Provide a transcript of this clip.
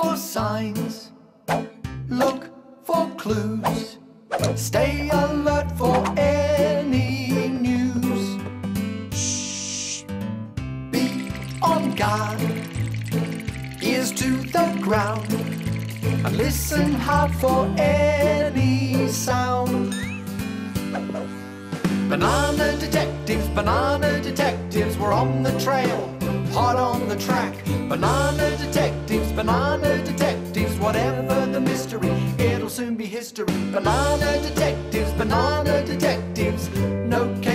for signs, look for clues, stay alert for any news. Shh, be on guard, ears to the ground, and listen hard for any sound. Banana detectives, we're on the trail, hot on the track. Banana detectives, whatever the mystery, it'll soon be history. Banana detectives, no case.